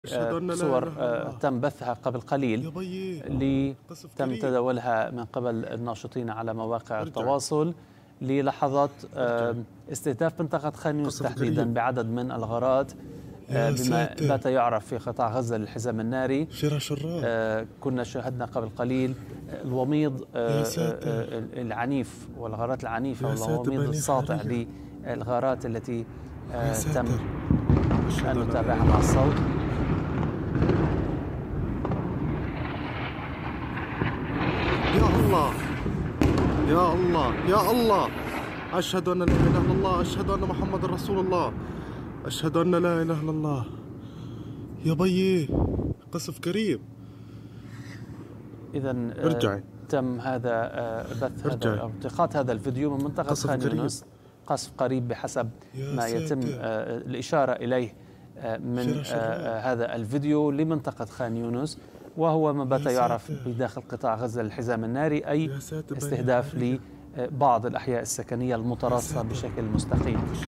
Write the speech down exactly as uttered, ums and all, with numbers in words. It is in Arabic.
أشهد أن لا صور إله إلا الله. تم بثها قبل قليل يا بيي اللي قصف تم كريم. تداولها من قبل الناشطين على مواقع ارجع. التواصل للحظات ارجع. استهداف منطقة خان يونس قصف تحديدا كريم. بعدد من الغارات يا بما ساتر. بات يعرف في قطاع غزة للحزام الناري. فراش الراب. كنا شاهدنا قبل قليل الوميض يا ساتر. العنيف والغارات العنيفة يا ساتر والوميض بني الساطع حرية. للغارات التي يا تم ساتر. أشهد أن أن لا نتابعها إله مع إلا الصوت. يا الله يا الله يا الله، أشهد أن لا إله إلا الله، أشهد أن محمد رسول الله، أشهد أن لا إله إلا الله. يا بيي قصف كريم. إذا ارجعي. تم هذا بث ارجعي. هذا أو التقاط هذا الفيديو من منطقة قصف خان قريب. يونس، قصف قريب بحسب يا ما يتم ساتر. الإشارة إليه من فراش الراب. هذا الفيديو لمنطقة خان يونس، وهو ما بات يا يعرف ساتر. بداخل قطاع غزة الحزام الناري، أي يا ساتر بني استهداف حرية. لبعض الأحياء السكنية المتراصة ساتر. بشكل مستقيم.